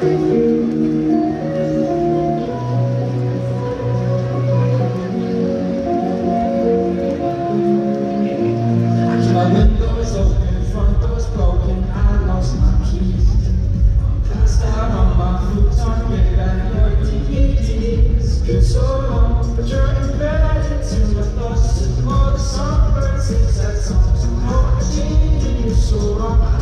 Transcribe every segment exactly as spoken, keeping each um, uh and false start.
My window is open, front door's broken, I lost my keys. Passed out on my futon, read back your D V Ds. Been so long, but you're embedded into my thoughts. And all the songbirds sing sad songs. Oh, I see you so wrong. I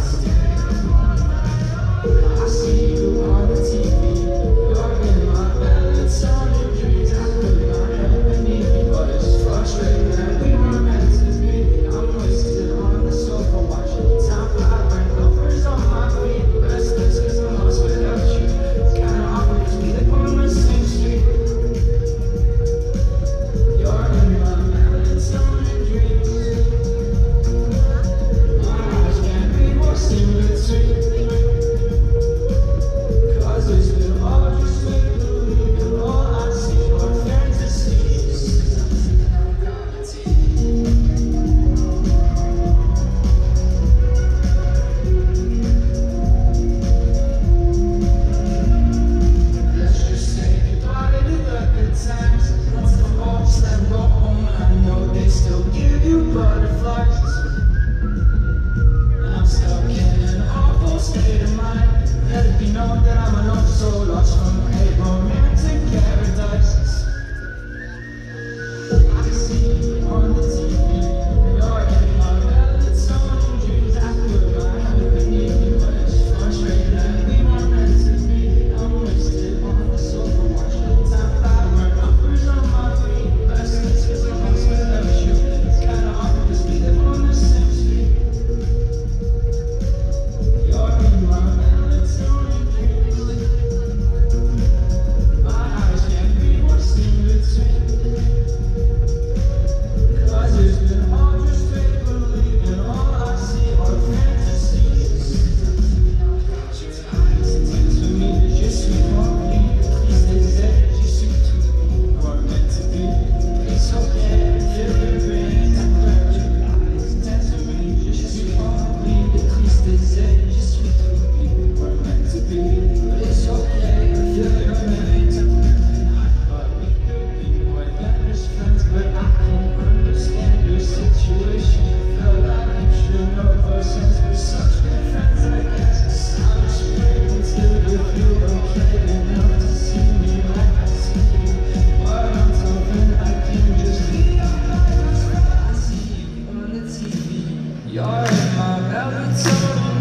see you on the T V. You're in my melatonin dreams. I could not help beneath you, but it's frustrating that we were meant to be. I'm wasted on the sofa watching time fly when loafers on my feet. Restless cause I'm lost without you. It's kinda awkward cause we live on the same street. You're in my melatonin dreams. My eyes can't read what's in between. Cause it's been all just make believe, and all I see are fantasies. Let's just say goodbye to the good times. Once the hopes that go home, I know they still give you butterflies. And I'm stuck in an awful state of mind. Let it be known that I'm alone, so lost from a romantic paradise. I see you on the T V. You're in my melatonin dreams. I put my head beneath you, but it's frustrating that we weren't meant to be. I'm wasted on the sofa watching time fly when loafers on my feet. Restless cause I'm lost without you. It's kinda awkward cause we live on the same street. You're in my melatonin dreams. My eyes can't read what's in between. Cause it's been all just make believe, and all I see are fantasies. Tend to me, je suis rempli de tristesse. Je suis tout we're meant to be. It's okay if you're living that hurt your eyes. Tend to me, je suis rempli de tristesse. Je suis tout we're meant to be. But it's okay if you're living that hurt. But we could be more than just friends. But I can understand your situation. Feel like you should know us since we're such good friends. I guess I'm just praying till you feel okay enough to see me like I see you. But until then, I can just be your best friend. I see you on the T V. You're in my melatonin.